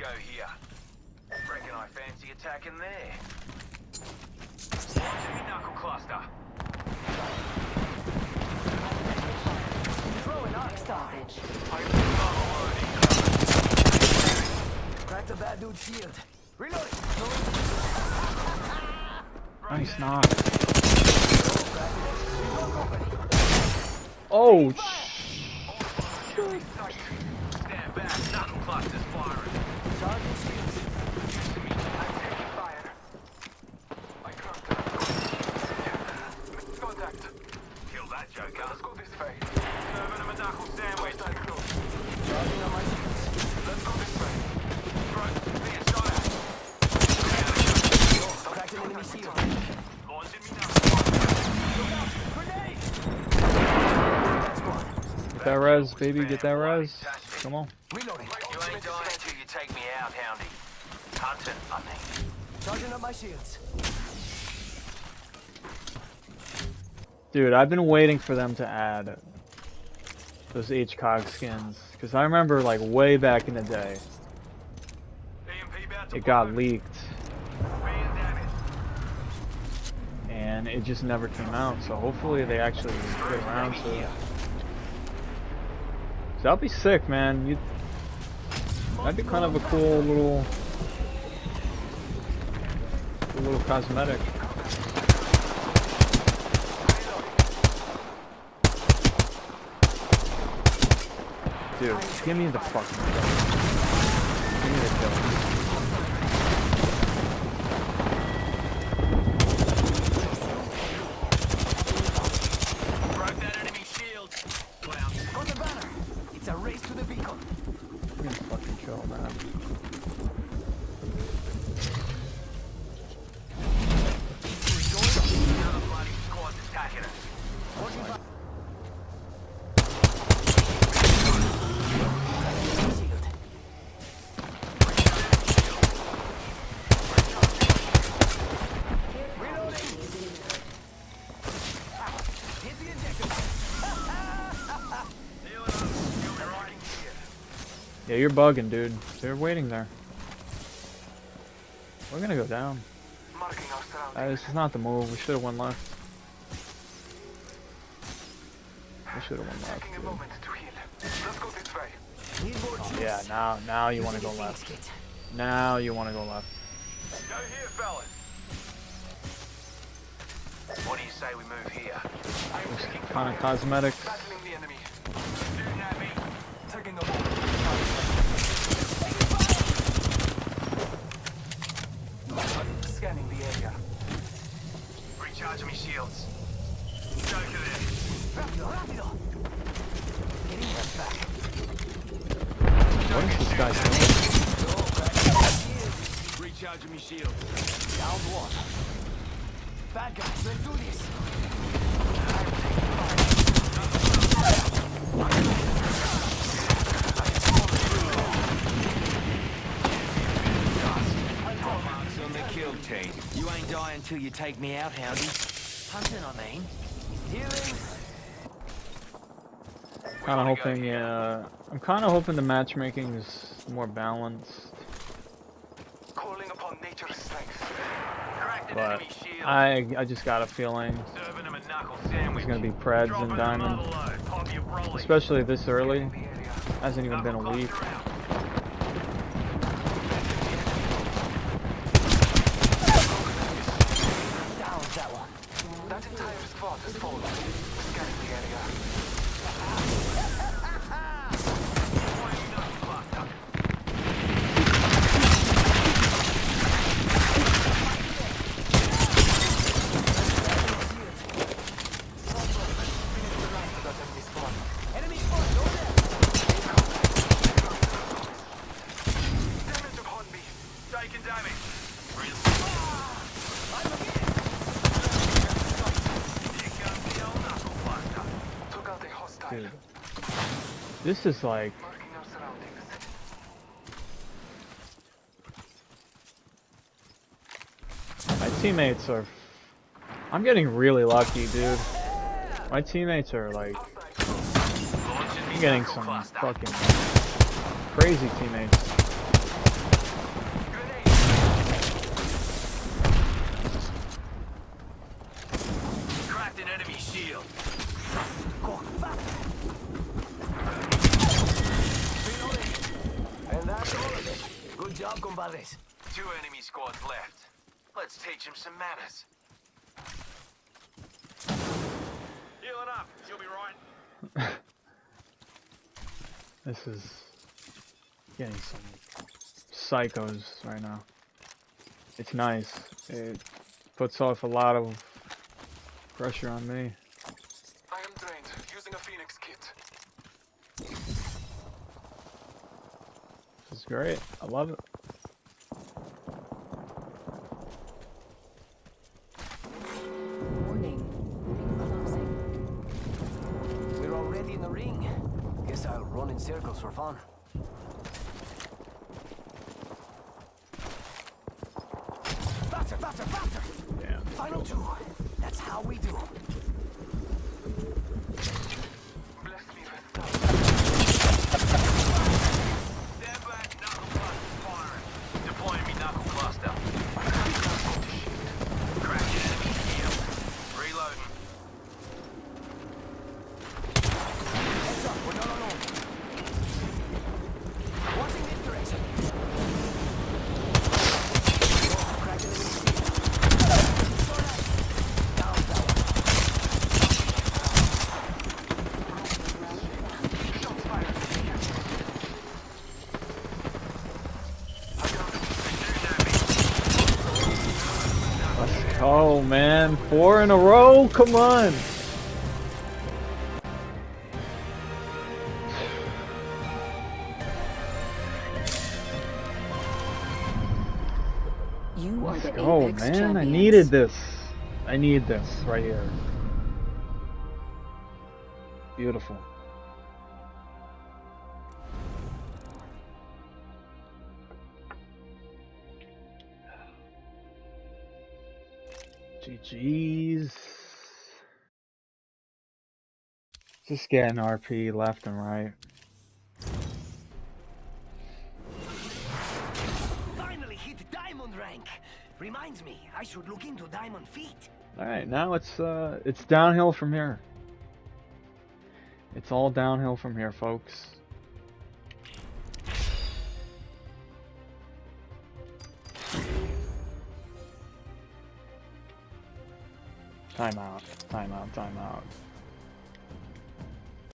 go here. Reckon I fancy attacking there. Launching me knuckle cluster. Throwing arc stoppage. Crack the bad dude's shield. Reload. Nice knock. Oh, Stand back. Knuckle cluster's firing. Charging shields. I'm taking fire. I cracked it. Contact. Kill that joker. Let's go this way. Serving him a knuckle sandwich. Charging on my shields. Let's go this way. Right, being shot at. Cracked an enemy shield. Launching me knuckle. Grenade! get that res, baby, get that res. Come on. Reloading. You ain't dying until you take me out, Houndy. Hunting, I mean. Charging up my shields. Dude, I've been waiting for them to add those HCOG skins. Because I remember, like, way back in the day, EMP about to it got blow. leaked. Being damaged. And it just never came out. So hopefully they actually get around to it. So that'd be sick, man. That'd be kind of a cool little cosmetic. Dude, give me the fucking kill. Give me the kill. Broke that enemy shield. Wow. Got the banner. It's a race to the beacon. Give me the fucking kill, man. Another bloody squad's attacking us. Shield. Reloading. Hit the injector. Healing up. You'll be right in here. Yeah, you're bugging, dude. They're waiting there. We're gonna go down. Marking our surroundings. This is not the move. We should have won left. We should have won left. Taking a Dude. moment to heal. Let's go this way. Need more troops. Yeah, now you want to go Using a left. Phoenix kit. Now you want to go left. Go here, fellas. What do you say we move here? I'm taking Kind of cosmetics. battling the enemy. Shooting at me. Taking the moment. Scanning the area. Recharging me shields. Joker there. Rapido, rapido. Getting that back. What is this guy doing? Recharging me shields. Down one. Bad guys, let's do this. Marks on the kill chain. You ain't dying until you take me out, Houndy. Hunting, I mean. Healing. Kind of hoping, yeah. I'm kind of hoping the matchmaking is more balanced. Calling upon nature's strength. Cracked an But enemy shield. I just got a feeling Serving him a knuckle sandwich. there's gonna be Preds Dropping and Diamond, another load. Pop your brolly. especially this early. The area. Hasn't even been a Knuckle week. cluster out. Down that one. That entire squad has fallen. Scanning the area. Flying knuckle cluster. Enemy spot, over there. Damage upon me. Taking damage. Real. Here comes the old knuckle cluster. Took out a hostile. Dude, this is like, Marking our surroundings. my teammates are. I'm getting really lucky, dude. My teammates are like, Launching me I'm getting knuckle some cluster. fucking crazy teammates. And that's all of it. Good job, compadres. 2 enemy squads left. Let's teach them some manners. Healing up. You'll be right. This is getting some psychos right now. It's nice. It puts off a lot of pressure on me. I am drained, using a Phoenix kit. This is great. I love it. Warning. Ring closing. We're already in the ring. Guess I'll run in circles for fun. Faster, faster, faster! Damn. Final 2. That's how we do. Bless me with Stand back, knuckle cluster firing. Deploying me knuckle cluster. Cracking enemy here. Reloading. Heads up, we're not alone. Watching this direction. Oh, cracking enemy shield. Down, down. shots fired. Let's go, man. 4 in a row. Come on. You are the Oh Apex man, champions. I needed this. I need this right here. Beautiful. GG's. Just getting RP left and right. Finally hit diamond rank. Reminds me, I should look into diamond feet. All right, now it's downhill from here. It's all downhill from here, folks. Time out. Time out. Time out.